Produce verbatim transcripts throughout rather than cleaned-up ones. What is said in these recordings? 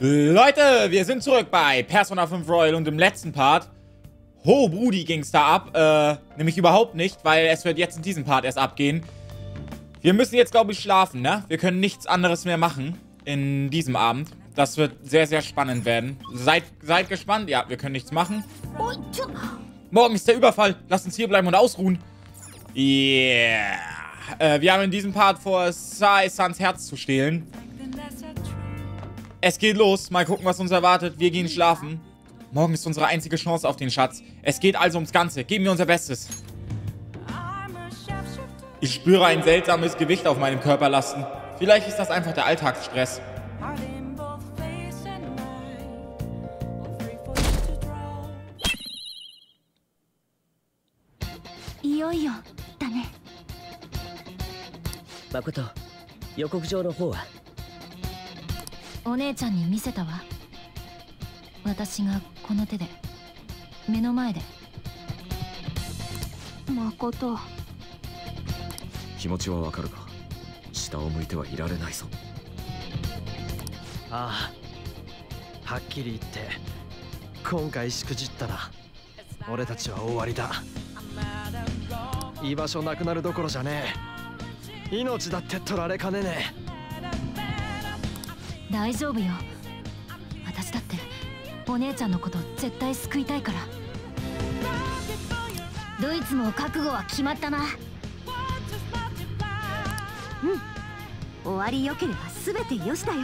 Leute, wir sind zurück bei Persona fünf Royal und im letzten Part, ho Brudi, ging es da ab. Äh, nämlich überhaupt nicht, weil es wird jetzt in diesem Part erst abgehen. Wir müssen jetzt, glaube ich, schlafen, ne? Wir können nichts anderes mehr machen in diesem Abend. Das wird sehr, sehr spannend werden. Seid, seid gespannt. Ja, wir können nichts machen. Morgen ist der Überfall. Lasst uns hier bleiben und ausruhen. Yeah. Äh, wir haben in diesem Part vor, Sae-sans Herz zu stehlen. Es geht los. Mal gucken, was uns erwartet. Wir gehen schlafen. Morgen ist unsere einzige Chance auf den Schatz. Es geht also ums Ganze. Geben wir unser Bestes. Ich spüre ein seltsames Gewicht auf meinem Körper lasten. Vielleicht ist das einfach der Alltagsstress. Makoto, 予告状の方はお姉ちゃんに見せたわ。私がこの手で目の前で。誠、 気持ちはわかるが下を向いてはいられないぞ。 ああ、はっきり言って今回しくじったら俺たちは終わりだ。居場所なくなるどころじゃねえ。命だって取られかねねえ。 大丈夫よ。私だってお姉ちゃんのこと絶対救いたいから。どいつも覚悟は決まったな。うん、終わりよければ全てよしだよ。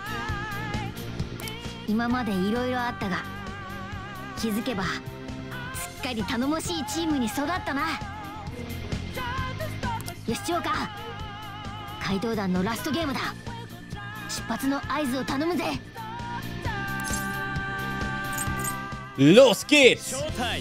今までいろいろあったが気づけばすっかり頼もしいチームに育ったな。よし、長官、怪盗団のラストゲームだ。出発の合図を頼むぜ。 Los geht's!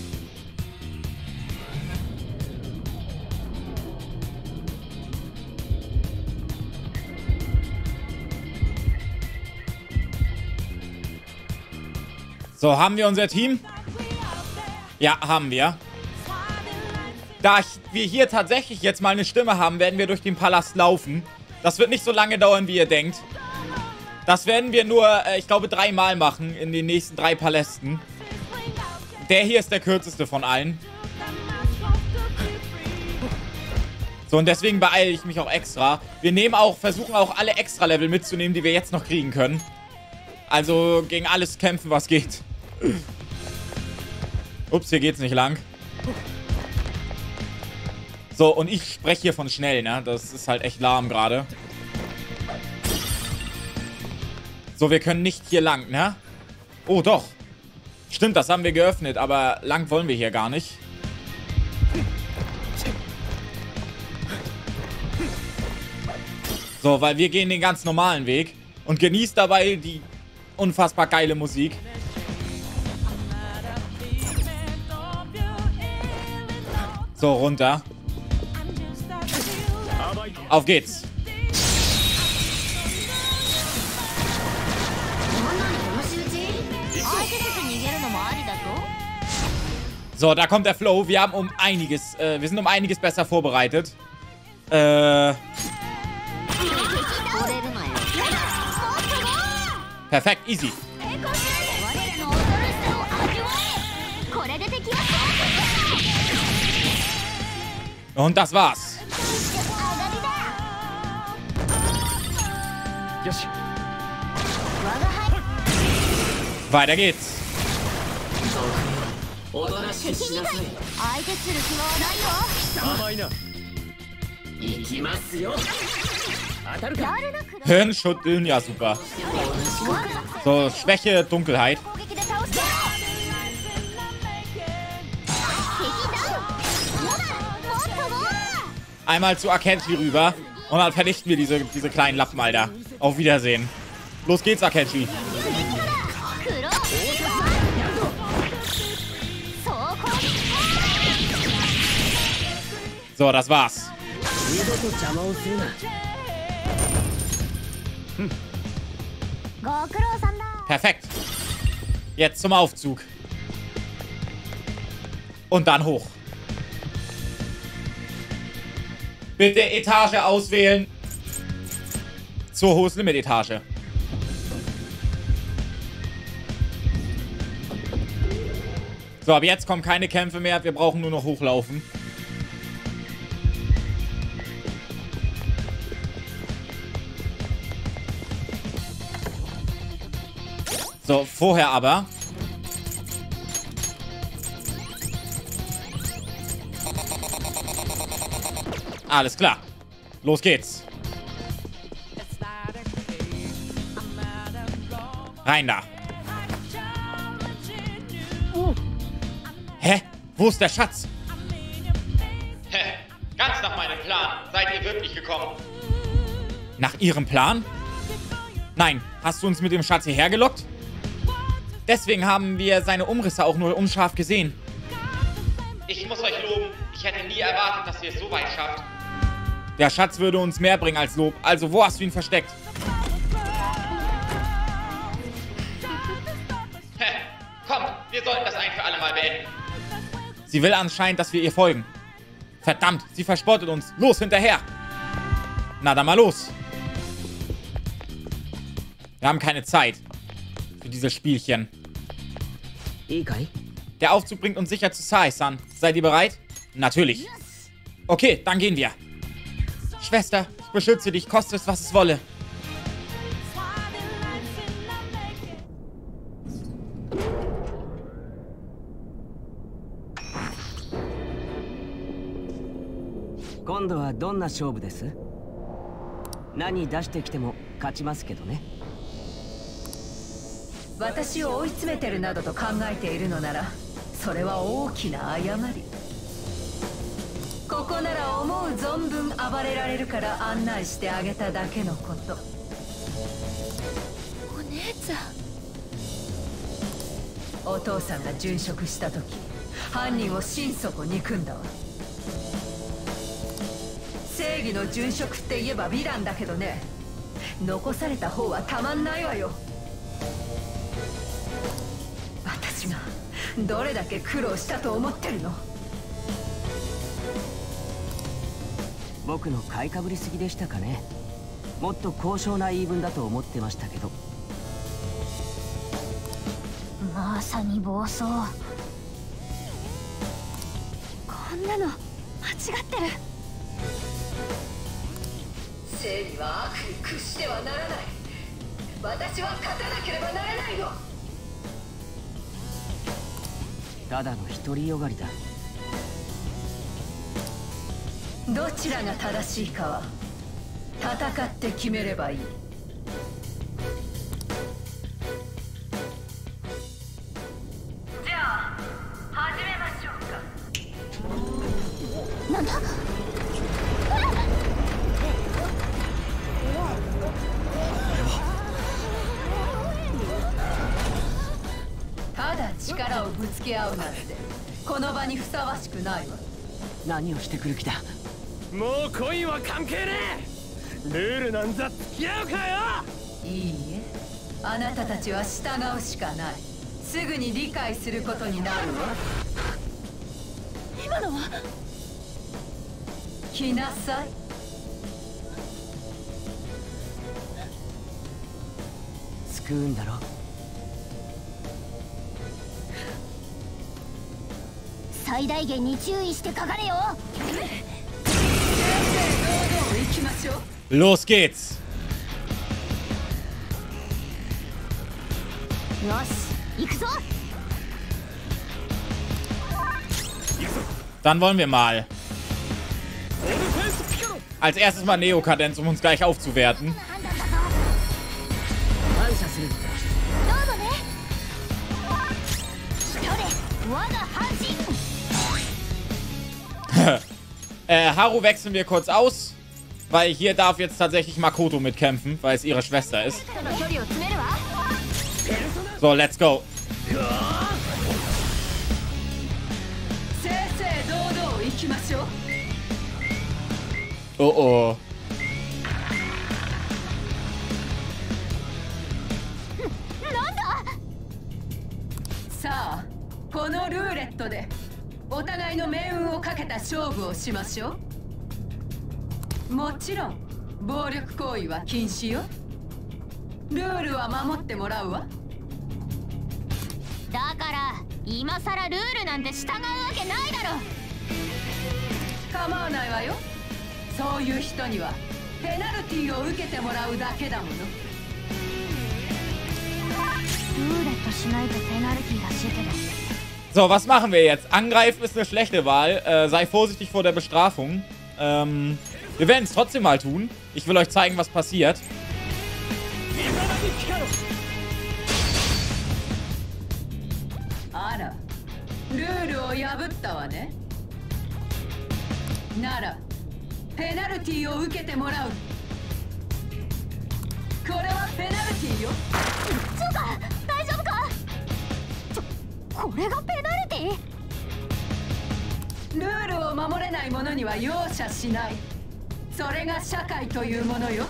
So, haben wir unser Team? Ja, haben wir. Da ich, wir hier tatsächlich jetzt mal eine Stimme haben, werden wir durch den Palast laufen. Das wird nicht so lange dauern, wie ihr denkt. Das werden wir nur, äh, ich glaube, dreimal machen in den nächsten drei Palästen. Der hier ist der kürzeste von allen. So, und deswegen beeile ich mich auch extra. Wir nehmen auch, versuchen auch alle Extra-Level mitzunehmen, die wir jetzt noch kriegen können. Also gegen alles kämpfen, was geht. Ups, hier geht's nicht lang. So, und ich spreche hier von schnell, ne? Das ist halt echt lahm gerade. So, wir können nicht hier lang, ne? Oh, doch. Stimmt, das haben wir geöffnet, aber lang wollen wir hier gar nicht. So, weil wir gehen den ganz normalen Weg und genießt dabei die unfassbar geile Musik. So, runter. Auf geht's. So, da kommt der Flow. Wir haben um einiges, äh, wir sind um einiges besser vorbereitet. Äh. Perfekt, easy. Und das war's. Weiter geht's. Hirnschütteln, ja super. So, Schwäche, Dunkelheit. Einmal zu Akechi rüber und dann vernichten wir diese, diese kleinen Lappen, Alter. Auf Wiedersehen. Los geht's, Akechi. So, das war's. Hm. Perfekt. Jetzt zum Aufzug. Und dann hoch. Bitte Etage auswählen. Zur Hohes Limit Etage. So, ab jetzt kommen keine Kämpfe mehr. Wir brauchen nur noch hochlaufen. So, vorher aber. Alles klar. Los geht's. Rein da. Hä? Wo ist der Schatz? Hä? Ganz nach meinem Plan. Seid ihr wirklich gekommen? Nach Ihrem Plan? Nein, hast du uns mit dem Schatz hierher gelockt? Deswegen haben wir seine Umrisse auch nur unscharf gesehen. Ich muss euch loben. Ich hätte nie erwartet, dass ihr es so weit schafft. Der Schatz würde uns mehr bringen als Lob. Also, wo hast du ihn versteckt? Hä? Kommt, wir sollten das ein für alle Mal beenden. Sie will anscheinend, dass wir ihr folgen. Verdammt, sie verspottet uns. Los, hinterher. Na, dann mal los. Wir haben keine Zeit für dieses Spielchen. Der Aufzug bringt uns sicher zu Sae-san. Seid ihr bereit? Natürlich. Okay, dann gehen wir. Schwester, ich beschütze dich, koste es, was es wolle. 今度はどんな勝負です？何出してきても勝ちますけどね。 私を追い詰めてるなどと考えているのなら、それは大きな誤り。ここなら思う存分暴れられるから案内してあげただけのこと。 お姉ちゃん。お父さんが殉職した時、犯人を心底憎んだわ。正義の殉職って言えばヴィランだけどね、残された方はたまんないわよ。私がどれだけ苦労したと思ってるの。 僕の買いかぶりすぎでしたかね。もっと高尚な言い分だと思ってましたけど。 まさに暴走。こんなの間違ってる。 正義は悪に屈してはならない。私は勝たなければならないの。 ただの独りよがりだ。 どちらが正しいかは戦って決めればいい。じゃあ始めましょうか。 なんだ？ ただ力をぶつけ合うなんてこの場にふさわしくないわ。 何をしてくる気だ。 もう恋は関係ねえ。ルールなんざ付き合うかよ。 いいえ、あなたたちは従うしかない。すぐに理解することになるわ。 今のは？ 来なさい。 救うんだろ。 最大限に注意してかかれよ。 行きましょう。 Los geht's. よし、行くぞ。 Dann wollen wir mal. Als erstes mal Neokadenz, um uns gleich aufzuwerten. äh, Haru wechseln wir kurz aus, weil hier darf jetzt tatsächlich Makoto mitkämpfen, weil es ihre Schwester ist. So, let's go. Oh oh. Sa, このルーレットでお互いの命運をかけた勝負をしましょう。もちろん暴力行為は禁止よ。ルールは守ってもらうわ。 だから今さらルールなんて従うわけないだろ。 構わないわよ。そういう人にはペナルティーを受けてもらうだけだもの。 ルーレットしないとペナルティーらしいけど。 So, was machen wir jetzt? Angreifen ist eine schlechte Wahl. Äh, sei vorsichtig vor der Bestrafung. Ähm, wir werden es trotzdem mal tun. Ich will euch zeigen, was passiert. Ara, ルールを破ったわね。なら、ペナルティーを受けてもらう。これはペナルティーよ。 ちょか、大丈夫か。ちょ、これがペナルティー。 ルールを守れない者には容赦しない。それが社会というものよ。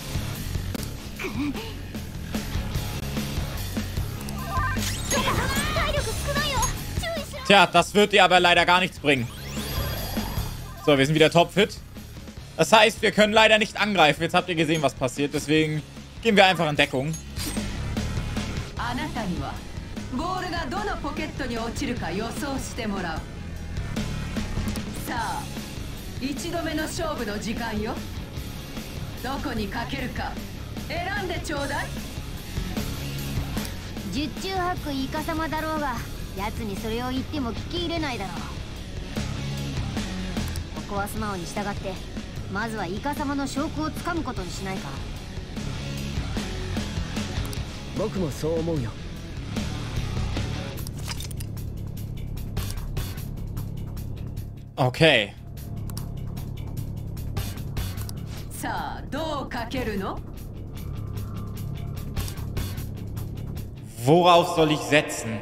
ちょか、体力少ないよ。注意しろ。 Tja, das wird dir aber leider gar nichts bringen. So, wir sind wieder topfit. Das heißt, wir können leider nicht angreifen. Jetzt habt ihr gesehen, was passiert. Deswegen gehen wir einfach in Deckung. あなたにはボールがどのポケットに落ちるか予想してもらう。さあ、一度目の勝負の時間よ。どこにかけるか選んでちょうだい。 十中八九イカ様だろうが、奴にそれを言っても聞き入れないだろう。ここは素直に従って、まずはイカ様の証拠をつかむことにしないか。 僕もそう思うよ。 Okay. さあ、どうかけるの？ Worauf soll ich setzen?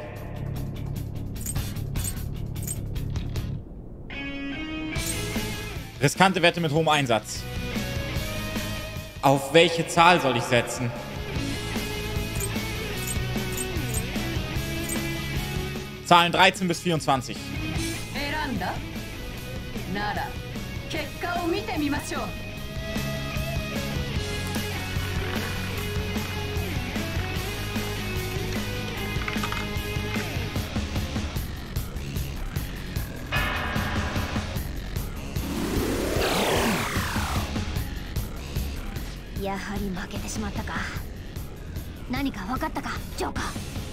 Riskante Wette mit hohem Einsatz. Auf welche Zahl soll ich setzen? Zahlen dreizehn bis vierundzwanzig. 選んだ？なら、結果を見てみましょう。 やはり負けてしまったか。何か分かったか、ジョーカー。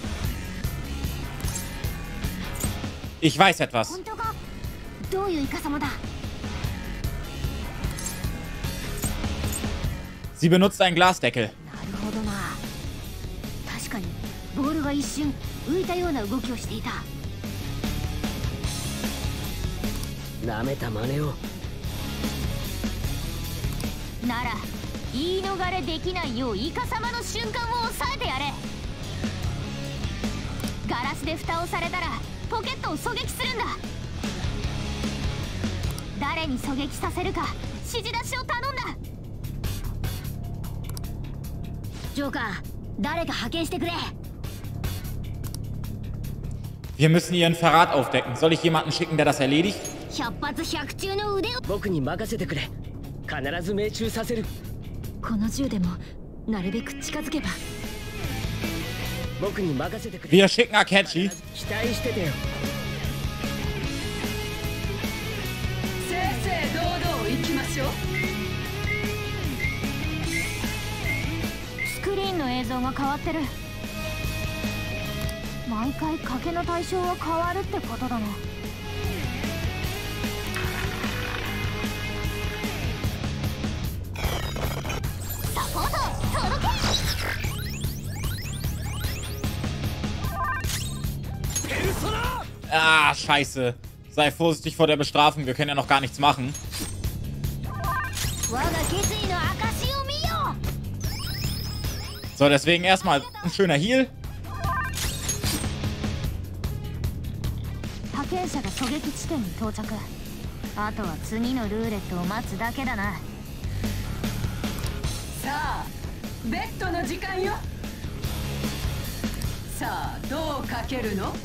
Ich weiß etwas. 本当か？どういうイカ様だ？ Sie benutzt einen Glasdeckel. なるほどな。確かにボールが一瞬浮いたような動きをしていた。 なめた真似を。 なら言い逃れできないようイカ様の瞬間を抑えてやれ。ガラスで蓋をされたらポケットを狙撃するんだ。誰に狙撃させるか指示出しを頼んだ。ジョーカー、誰か派遣してくれ。 Wir müssen ihren Verrat aufdecken. Soll ich jemanden schicken, der das erledigt? 百発百中の腕を。 僕に任せてくれ。必ず命中させる。 この銃でもなるべく近づけば。 僕に任せてくれ。 Wir schicken Akechi. 期待しててよ。 正々堂々行きましょう。 スクリーンの映像が変わってる。毎回賭けの対象は変わるってことだね。サポート届け。 Ah, scheiße. Sei vorsichtig vor der Bestrafung. Wir können ja noch gar nichts machen. So, deswegen erstmal ein schöner Heal. 派遣者が狙撃地点に到着。あとは次のルーレットを待つだけだな。 さあ、ベッドの時間よ。さあ、どうかけるの？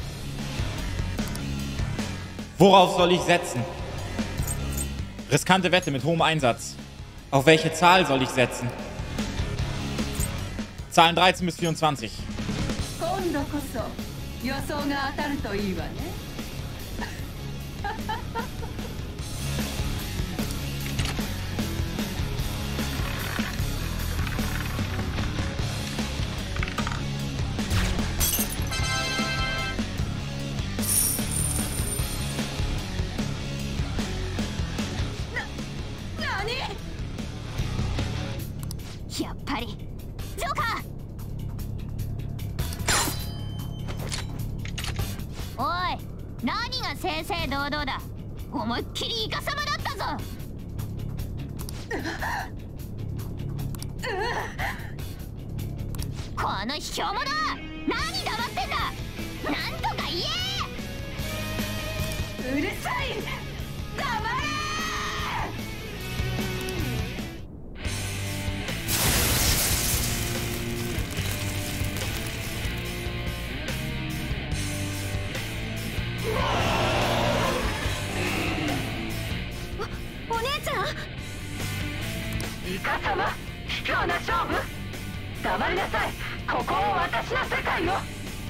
Worauf soll ich setzen? Riskante Wette mit hohem Einsatz. Auf welche Zahl soll ich setzen? Zahlen dreizehn bis vierundzwanzig. 今度こそ予想が当たるといいわね。 やっぱりジョーカー。おい、何が正々堂々だ。思いっきりイカサマだったぞ。この卑怯者、何黙ってんだ。なんとか言え。うるさい、黙れ。お姉ちゃん、 イカ様、卑怯な勝負。黙りなさい。ここを私の世界よ。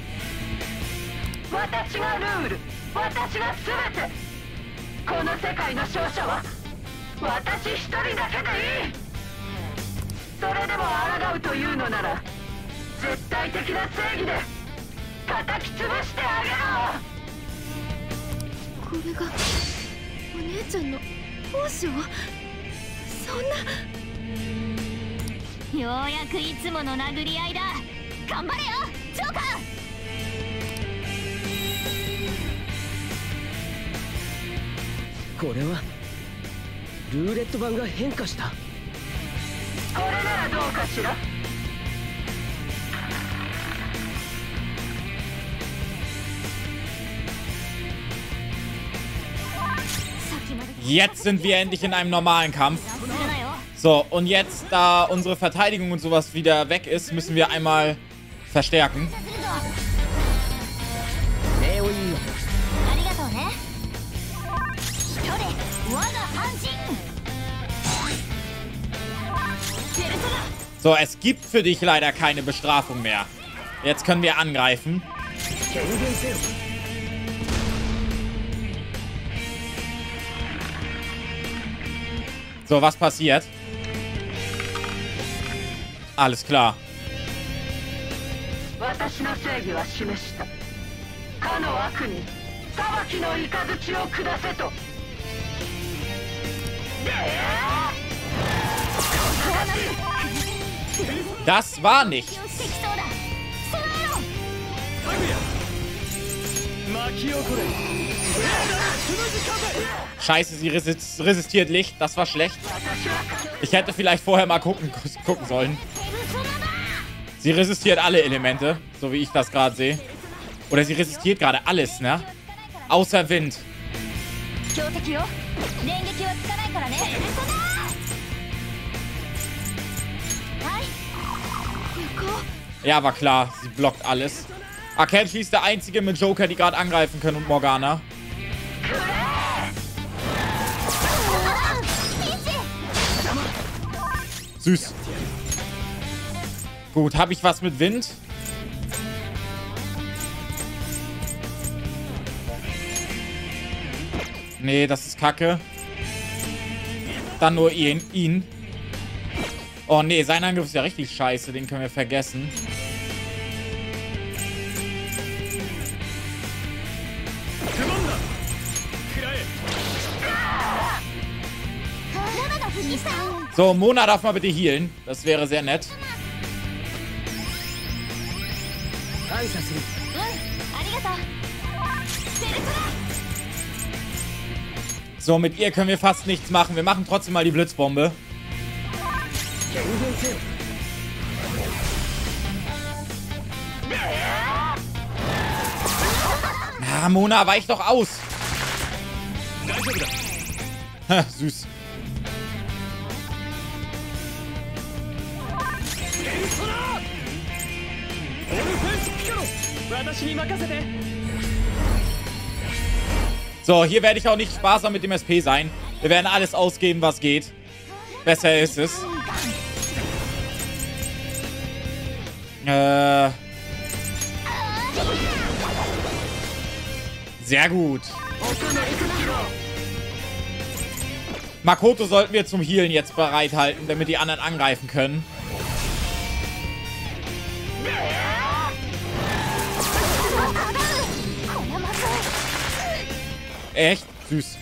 私がルール、私が全て。この世界の勝者は私一人だけでいい。それでも抗うというのなら絶対的な正義で叩き潰してあげろ。 これがお姉ちゃんの本性。そんな。ようやくいつもの殴り合いだ。頑張れよジョーカー。 これはルーレット版が変化した。 これならどうかしら。 Jetzt sind wir endlich in einem normalen Kampf. So, und jetzt, da unsere Verteidigung und sowas wieder weg ist, müssen wir einmal verstärken. So, es gibt für dich leider keine Bestrafung mehr. Jetzt können wir angreifen. So, was passiert? Alles klar. Das war nichts. Scheiße, sie resist resistiert Licht. Das war schlecht. Ich hätte vielleicht vorher mal gucken, gucken sollen. Sie resistiert alle Elemente, so wie ich das gerade sehe. Oder sie resistiert gerade alles, ne? Außer Wind. Ja, war klar. Sie blockt alles. Akenshi ist der einzige mit Joker, die gerade angreifen können, und Morgana. Süß. Gut, habe ich was mit Wind? Nee, das ist Kacke. Dann nur ihn. ihn. Oh nee, sein Angriff ist ja richtig scheiße. Den können wir vergessen. So, Mona darf mal bitte healen. Das wäre sehr nett. So, mit ihr können wir fast nichts machen. Wir machen trotzdem mal die Blitzbombe. Ah, Mona, weich doch aus. Ha, süß. So, hier werde ich auch nicht sparsam mit dem S P sein. Wir werden alles ausgeben, was geht. Besser ist es. Äh. Sehr gut. Makoto sollten wir zum Healen jetzt bereithalten, damit die anderen angreifen können. Echt? Süß.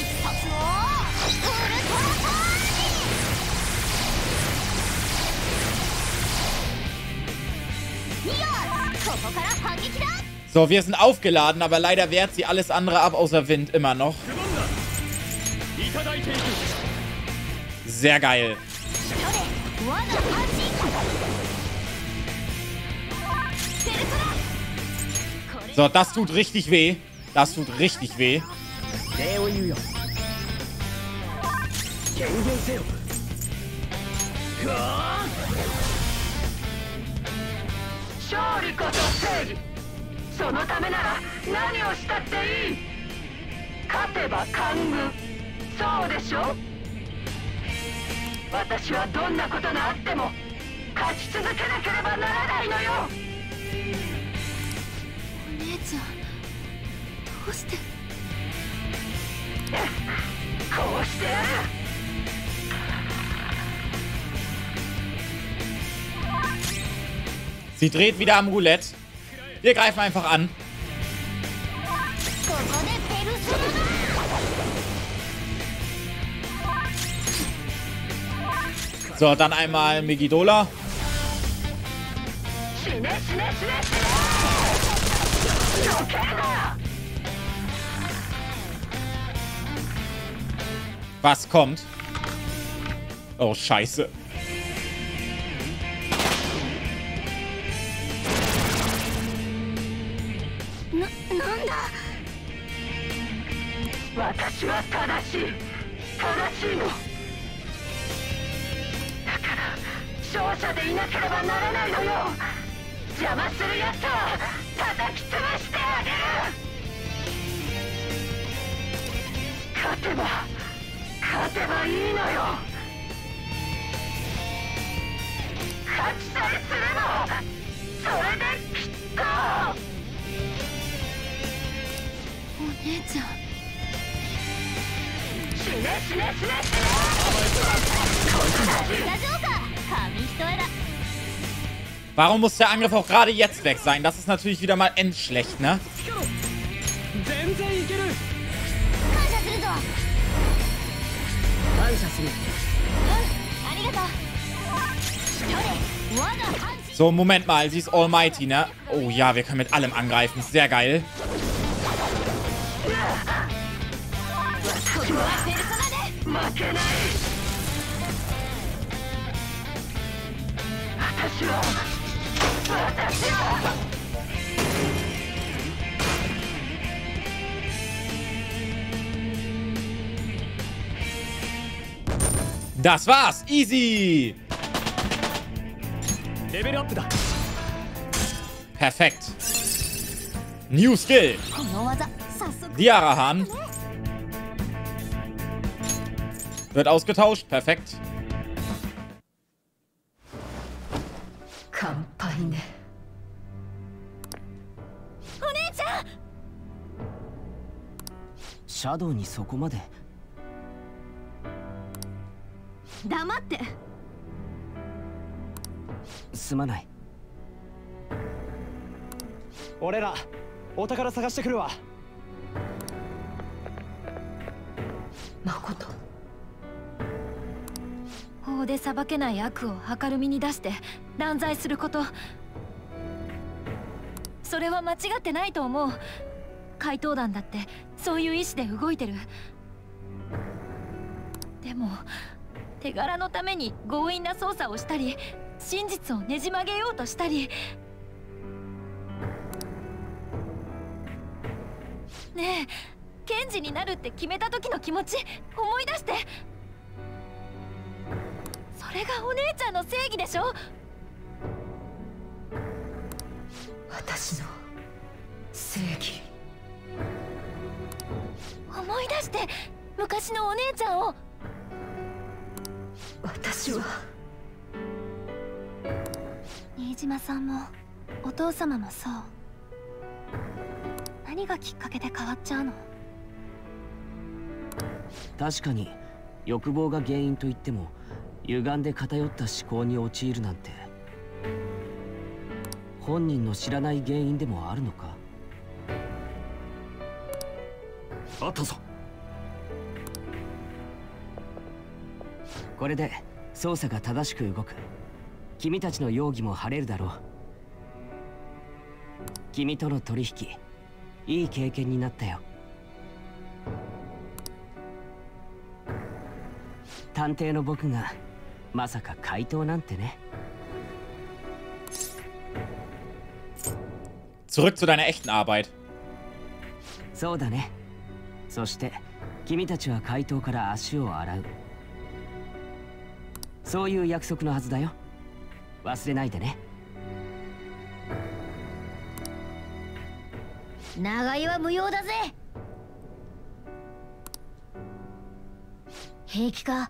So, wir sind aufgeladen, aber leider wehrt sie alles andere ab außer Wind immer noch. Sehr geil. So, das tut richtig weh. Das tut richtig weh. Sie dreht wieder am Roulette. Wir greifen einfach an. So, dann einmal Megidola. Was kommt? Oh, scheiße. Warum muss der Angriff auch gerade jetzt weg sein? Das ist natürlich wieder mal endschlecht, ne? So, Moment mal. Sie ist Almighty, ne? Oh ja, wir können mit allem angreifen. Sehr geil. Das war's. Easy. Perfekt. New Skill. Diarahan. Wird ausgetauscht. Perfekt. Kampagne. Shadow にそこまで。 黙って。 すまない。 俺らお宝探してくるわ。 誠。 法で裁けない悪を明るみに出して断罪すること、それは間違ってないと思う。怪盗団だってそういう意志で動いてる。でも手柄のために強引な捜査をしたり、真実をねじ曲げようとしたり。ねえ、検事になるって決めた時の気持ち思い出して。それがお姉ちゃんの正義でしょ。 私の正義。 思い出して、昔のお姉ちゃんを。 私は新島さんもお父様もそう。 何がきっかけで変わっちゃうの？ 確かに欲望が原因といっても、歪んで偏った思考に陥るなんて本人の知らない原因でもあるのか。 あったぞ。 これで捜査が正しく動く。君たちの容疑も晴れるだろう。君との取引、いい経験になったよ。探偵の僕がまさか怪盗なんてね。 Zurück zu deiner echten Arbeit. そうだね。そして君たちは怪盗から足を洗う。そういう約束のはずだよ。忘れないでね。 長居は無用だぜ。平気か？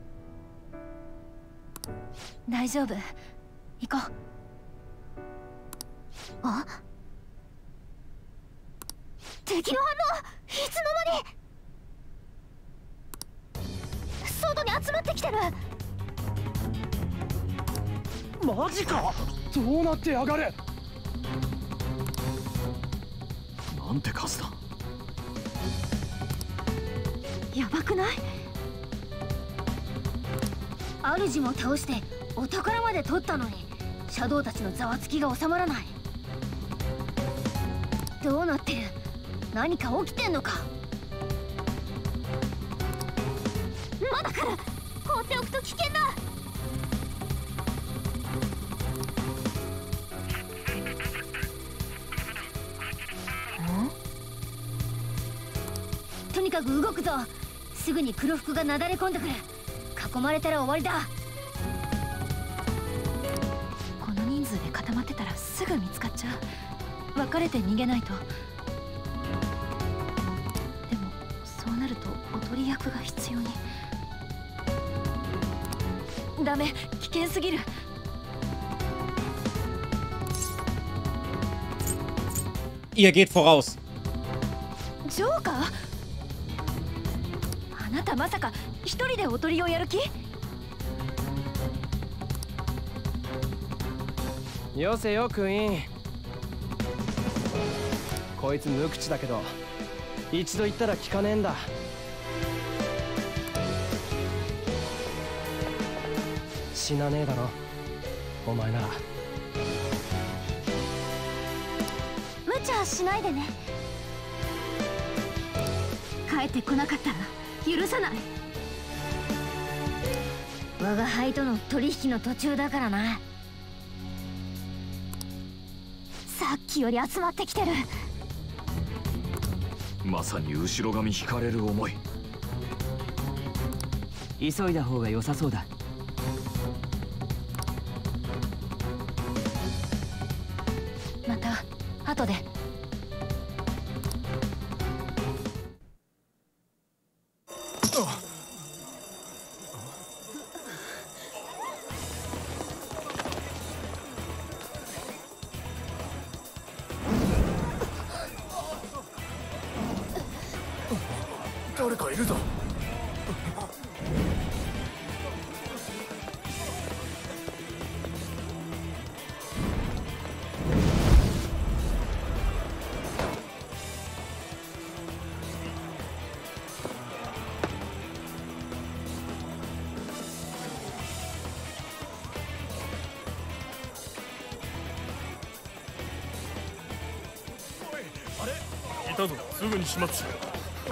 大丈夫。行こう。あ？敵の反応！いつの間に！外に集まってきてる。 マジか！どうなってやがる！ なんて数だ。 やばくない？主も倒してお宝まで取ったのに、シャドウたちのざわつきが収まらない。どうなってる？何か起きてんのか？まだ来る！放っておくと危険だ。とにかく動くぞ。すぐに黒服がなだれ込んでくる。囲まれたら終わりだ。この人数で固まってたらすぐ見つかっちゃう。別れて逃げないと。でもそうなるとおとり役が必要に。ダメ、危険すぎる。 Ihr geht voraus. ジョーカー？あなたまさか一人でおとりをやる気？ よせよクイーン。こいつ無口だけど一度言ったら聞かねえんだ。死なねえだろお前なら。 無茶しないでね。帰ってこなかったら許さない。我が輩との取引の途中だからな。さっきより集まってきてる。 まさに後ろ髪引かれる思い。 急いだ方が良さそうだ。 また後で。 誰かいるぞ。あれ？いたぞ。すぐに始末しろ。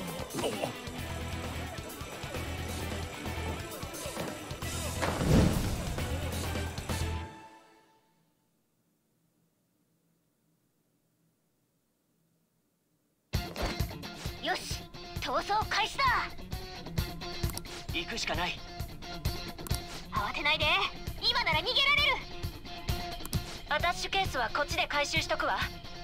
よし、逃走開始だ。 行くしかない。 慌てないで。今なら逃げられる。アタッシュケースはこっちで回収しとくわ。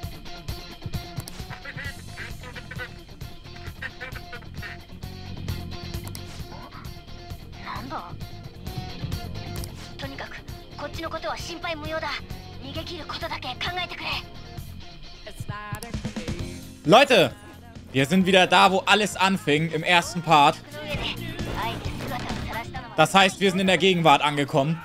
なんだ？とにかくこっちのことは心配無用だ。逃げ切ることだけ考えてくれ。 Leute, wir sind wieder da, wo alles anfing, im ersten Part. Das heißt, wir sind in der Gegenwart angekommen.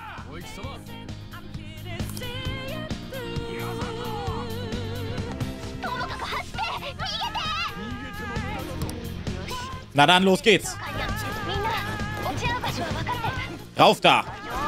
Na dann, los geht's. Rauf da.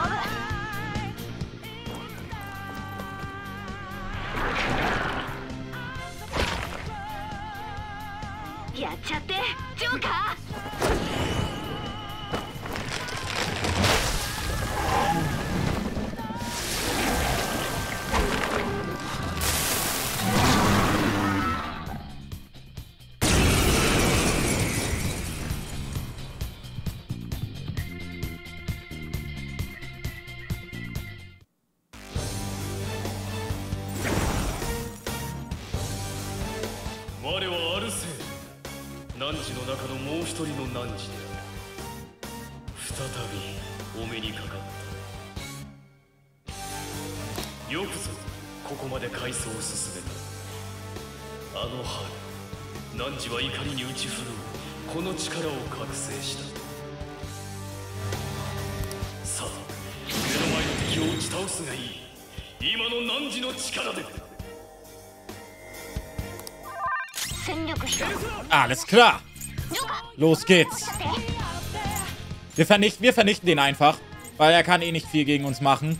Alles klar. Los geht's. Wir vernichten, wir vernichten den einfach, weil er kann eh nicht viel gegen uns machen.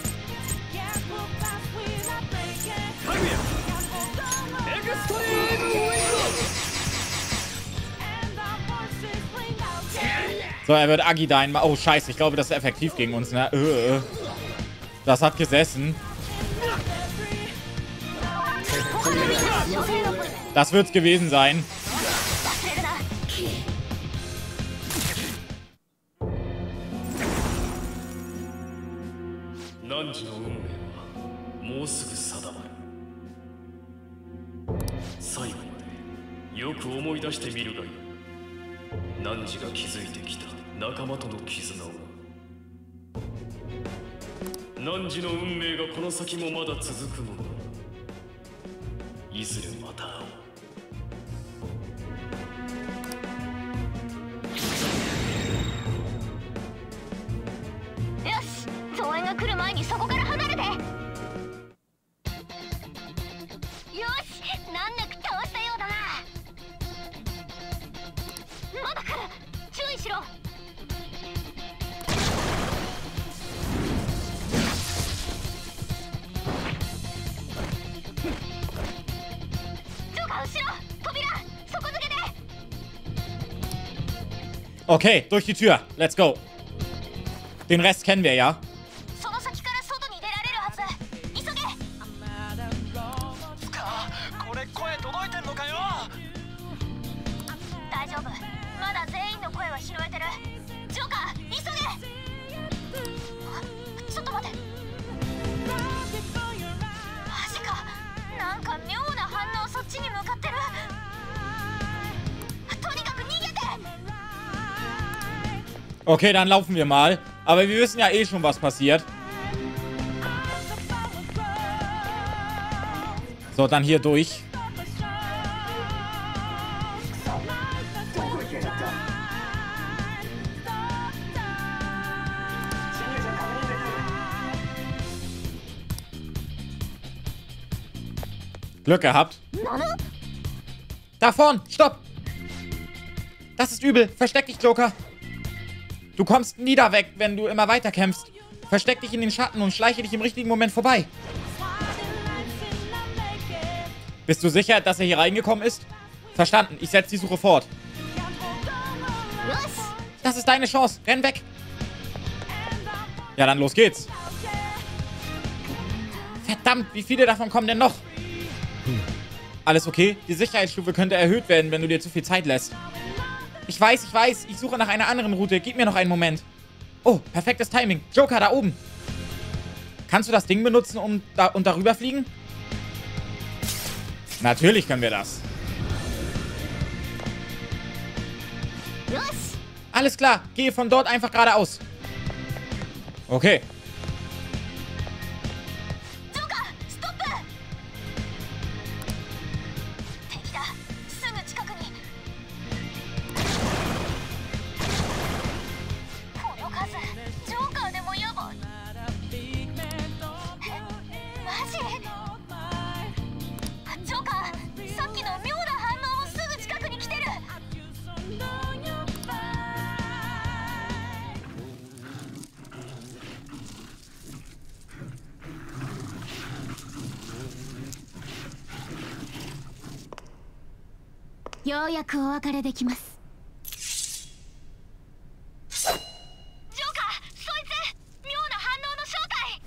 So, er wird Agidine mal. Oh, scheiße. Ich glaube, das ist effektiv gegen uns, ne? Äh, das hat gesessen. Das wird's gewesen sein. Okay, durch die Tür. Let's go. Den Rest kennen wir ja. Okay, dann laufen wir mal. Aber wir wissen ja eh schon, was passiert. So, dann hier durch. Glück gehabt. Da vorn! Stopp! Das ist übel. Versteck dich, Joker. Du kommst nie da weg, wenn du immer weiter kämpfst. Versteck dich in den Schatten und schleiche dich im richtigen Moment vorbei. Bist du sicher, dass er hier reingekommen ist? Verstanden. Ich setze die Suche fort. Das ist deine Chance. Renn weg. Ja, dann los geht's. Verdammt, wie viele davon kommen denn noch? Alles okay? Die Sicherheitsstufe könnte erhöht werden, wenn du dir zu viel Zeit lässt. Ich weiß, ich weiß. Ich suche nach einer anderen Route. Gib mir noch einen Moment. Oh, perfektes Timing. Joker, da oben. Kannst du das Ding benutzen um da und darüber fliegen? Natürlich können wir das. Alles klar. Gehe von dort einfach geradeaus. Okay. ようやくお別れできます。ジョーカー、そいつ妙な反応の正体。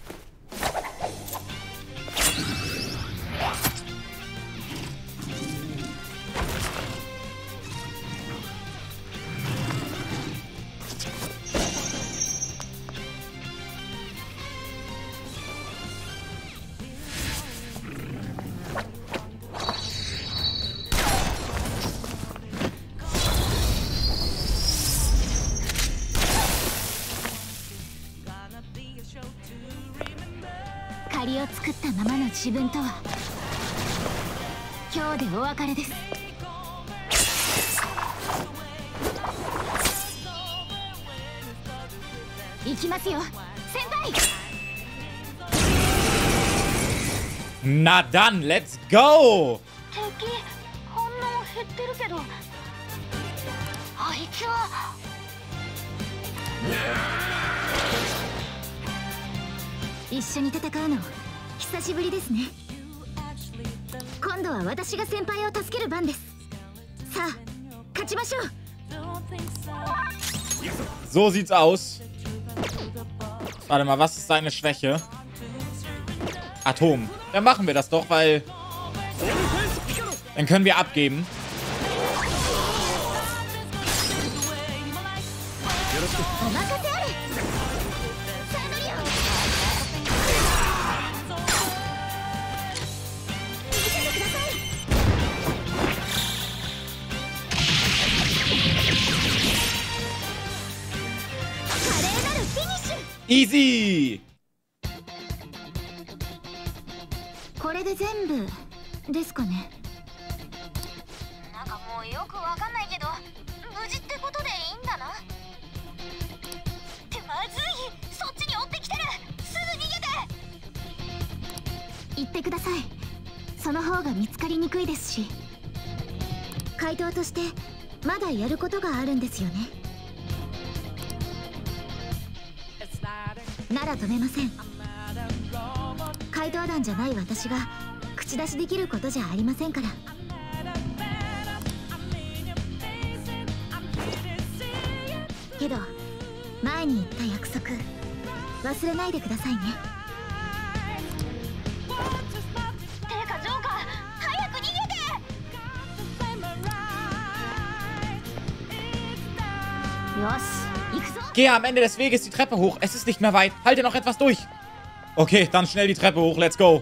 借りを作ったままの自分とは今日でお別れです。行きますよ先輩。 Na dann, let's go! 敵反応減ってるけど、あいつは一緒に戦うの久しぶりですね。今度は私が先輩を助ける番です。さあ勝ちましょう。 So sieht's aus. Warte mal, was ist seine Schwäche? Atom. Dann machen wir das doch, weil dann können wir abgeben. Easy! これで全部ですかね。なんかもうよくわかんないけど、無事ってことでいいんだな。ってまずい、そっちに追ってきてる。すぐ逃げて。言ってください。その方が見つかりにくいですし、怪盗としてまだやることがあるんですよね。なら止めません。怪盗団じゃない私が口出しできることじゃありませんから。けど前に言った約束忘れないでくださいね。てかジョーカー、早く逃げて。よし Gehe am Ende des Weges die Treppe hoch. Es ist nicht mehr weit. Halte noch etwas durch. Okay, dann schnell die Treppe hoch. Let's go.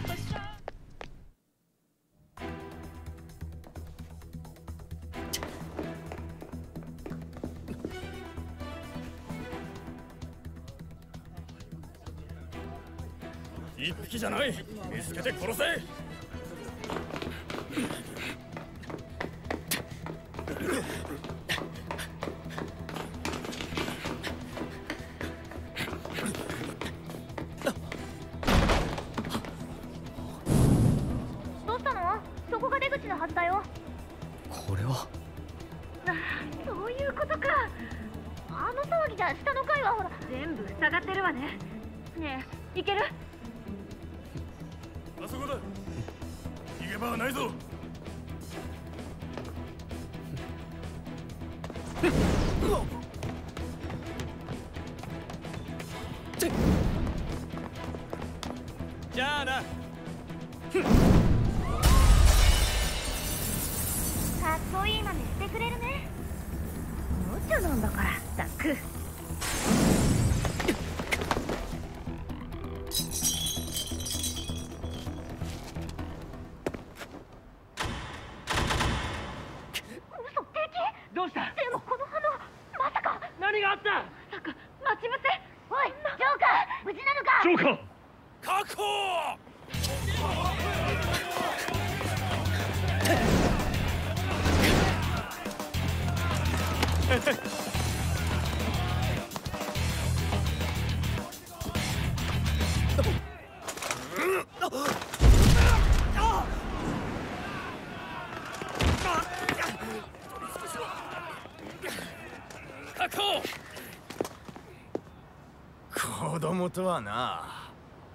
子供とはな、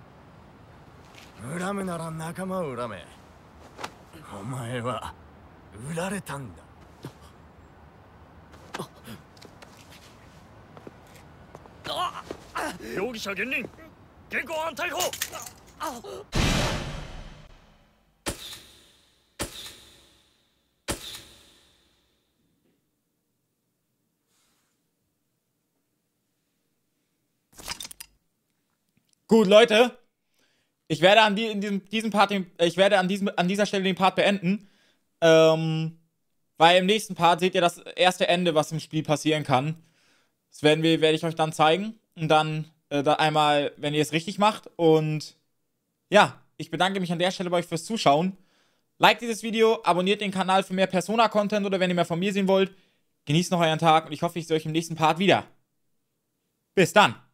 恨むなら仲間を恨め。お前は売られたんだ。容疑者現任、現行犯逮捕。 Gut, Leute. Ich werde an die, in diesem, diesem Part, den, ich werde an, diesem, an dieser Stelle den Part beenden. Ähm, weil im nächsten Part seht ihr das erste Ende, was im Spiel passieren kann. Das werden wir, werde ich euch dann zeigen. Und dann äh, da einmal, wenn ihr es richtig macht. Und ja, ich bedanke mich an der Stelle bei euch fürs Zuschauen. Liked dieses Video, abonniert den Kanal für mehr Persona-Content oder wenn ihr mehr von mir sehen wollt. Genießt noch euren Tag und ich hoffe, ich sehe euch im nächsten Part wieder. Bis dann.